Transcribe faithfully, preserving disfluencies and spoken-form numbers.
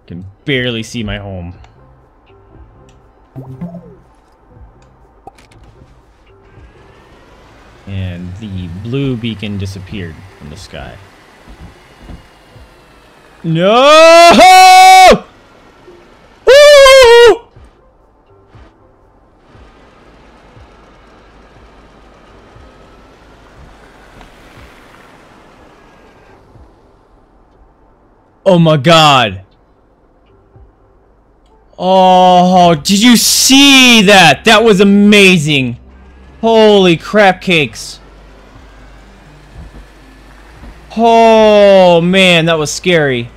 Can barely see my home. And the blue beacon disappeared from the sky. No! Woo! Oh my god. Oh, did you see that? That was amazing. Holy crap cakes. Oh man, that was scary.